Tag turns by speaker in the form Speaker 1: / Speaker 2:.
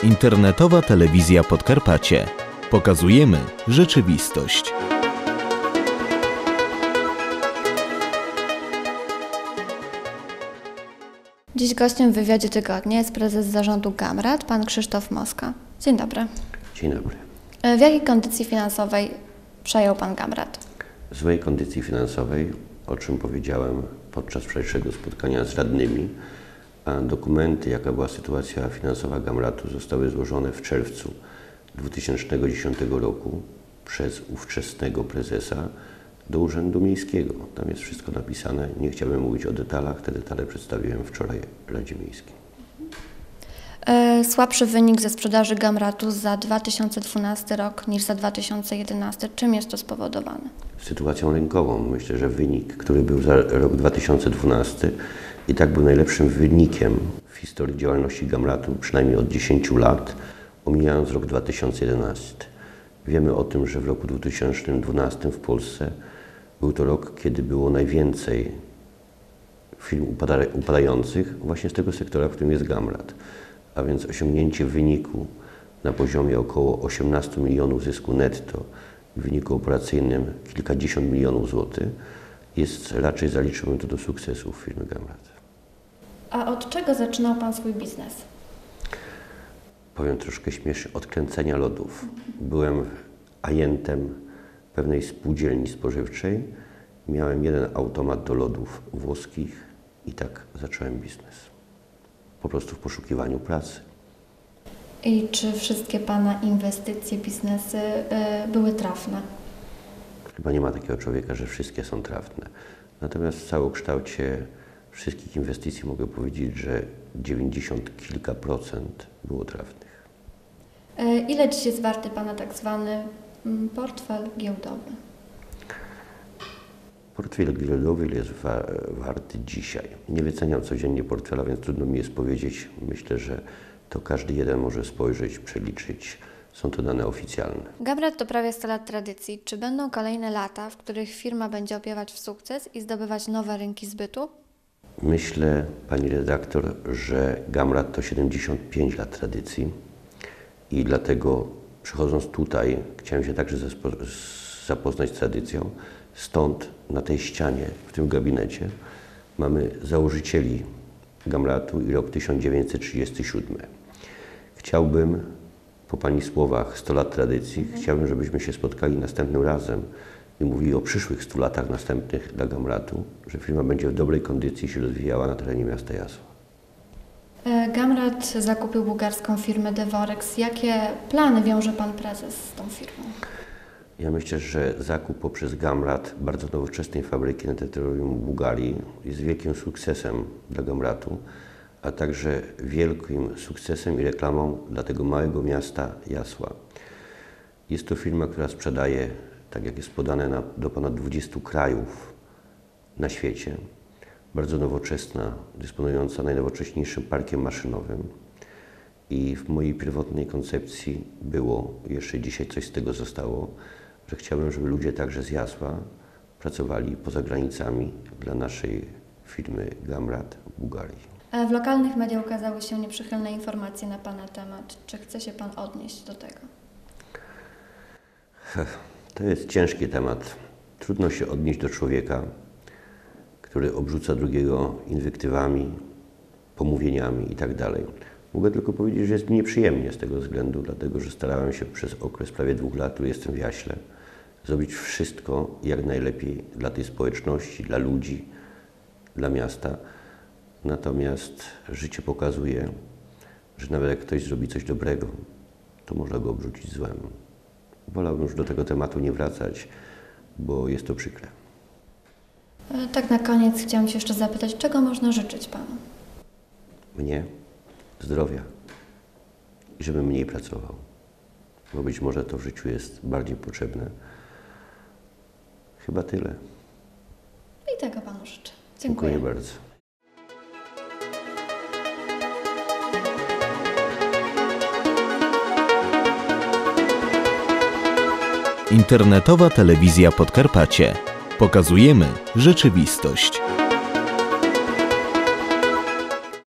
Speaker 1: Internetowa Telewizja Podkarpacie. Pokazujemy rzeczywistość.
Speaker 2: Dziś gościem w wywiadzie tygodnia jest prezes zarządu Gamrat, pan Krzysztof Moska. Dzień dobry.
Speaker 3: Dzień dobry.
Speaker 2: W jakiej kondycji finansowej przejął pan Gamrat?
Speaker 3: W złej kondycji finansowej, o czym powiedziałem podczas wczorajszego spotkania z radnymi, a dokumenty, jaka była sytuacja finansowa Gamratu, zostały złożone w czerwcu 2010 roku przez ówczesnego prezesa do Urzędu Miejskiego. Tam jest wszystko napisane. Nie chciałbym mówić o detalach. Te detale przedstawiłem wczoraj Radzie Miejskiej.
Speaker 2: Słabszy wynik ze sprzedaży Gamratu za 2012 rok niż za 2011. Czym jest to spowodowane?
Speaker 3: Sytuacją rynkową. Myślę, że wynik, który był za rok 2012 i tak był najlepszym wynikiem w historii działalności Gamratu, przynajmniej od 10 lat, omijając rok 2011. Wiemy o tym, że w roku 2012 w Polsce był to rok, kiedy było najwięcej firm upadających właśnie z tego sektora, w którym jest Gamrat. A więc osiągnięcie wyniku na poziomie około 18 milionów zysku netto, w wyniku operacyjnym kilkadziesiąt milionów złotych, raczej zaliczyłbym to do sukcesów firmy Gamrat.
Speaker 2: A od czego zaczynał pan swój biznes?
Speaker 3: Powiem troszkę śmiesznie, od kręcenia lodów. Byłem ajentem pewnej spółdzielni spożywczej. Miałem jeden automat do lodów włoskich i tak zacząłem biznes. Po prostu w poszukiwaniu pracy.
Speaker 2: I czy wszystkie pana inwestycje, biznesy były trafne?
Speaker 3: Chyba nie ma takiego człowieka, że wszystkie są trafne. Natomiast w całokształcie wszystkich inwestycji mogę powiedzieć, że 90 kilka procent było trafnych.
Speaker 2: Ile dziś jest warty pana tak zwany portfel giełdowy?
Speaker 3: Portfel giełdowy jest warty dzisiaj. Nie wyceniam codziennie portfela, więc trudno mi jest powiedzieć. Myślę, że to każdy jeden może spojrzeć, przeliczyć. Są to dane oficjalne.
Speaker 2: Gamrat to prawie 100 lat tradycji. Czy będą kolejne lata, w których firma będzie opiewać w sukces i zdobywać nowe rynki zbytu?
Speaker 3: Myślę, pani redaktor, że Gamrat to 75 lat tradycji i dlatego przychodząc tutaj chciałem się także zapoznać z tradycją. Stąd na tej ścianie, w tym gabinecie, mamy założycieli Gamratu i rok 1937. Chciałbym, po pani słowach 100 lat tradycji, chciałbym, żebyśmy się spotkali następnym razem i mówili o przyszłych 100 latach następnych dla Gamratu, że firma będzie w dobrej kondycji się rozwijała na terenie miasta Jasła.
Speaker 2: Gamrat zakupił bułgarską firmę Devorex. Jakie plany wiąże pan prezes z tą firmą?
Speaker 3: Ja myślę, że zakup poprzez Gamrat bardzo nowoczesnej fabryki na terytorium Bułgarii jest wielkim sukcesem dla Gamratu, a także wielkim sukcesem i reklamą dla tego małego miasta Jasła. Jest to firma, która sprzedaje, tak jak jest podane, do ponad 20 krajów na świecie. Bardzo nowoczesna, dysponująca najnowocześniejszym parkiem maszynowym. I w mojej pierwotnej koncepcji było, jeszcze dzisiaj coś z tego zostało, że chciałbym, żeby ludzie także z Jasła pracowali poza granicami dla naszej firmy Gamrat w Bułgarii.
Speaker 2: W lokalnych mediach ukazały się nieprzychylne informacje na pana temat. Czy chce się pan odnieść do tego?
Speaker 3: To jest ciężki temat. Trudno się odnieść do człowieka, który obrzuca drugiego inwektywami, pomówieniami itd. Mogę tylko powiedzieć, że jest mi nieprzyjemnie z tego względu, dlatego że starałem się przez okres prawie 2 lat, który jestem w Jaśle, zrobić wszystko jak najlepiej dla tej społeczności, dla ludzi, dla miasta. Natomiast życie pokazuje, że nawet jak ktoś zrobi coś dobrego, to można go obrzucić złem. Wolałbym już do tego tematu nie wracać, bo jest to przykre.
Speaker 2: Tak na koniec chciałam się jeszcze zapytać, czego można życzyć panu?
Speaker 3: Mnie zdrowia i żebym mniej pracował, bo być może to w życiu jest bardziej potrzebne. Chyba tyle.
Speaker 2: I tego panu życzę.
Speaker 3: Dziękuję bardzo.
Speaker 1: Internetowa Telewizja Podkarpacie. Pokazujemy rzeczywistość.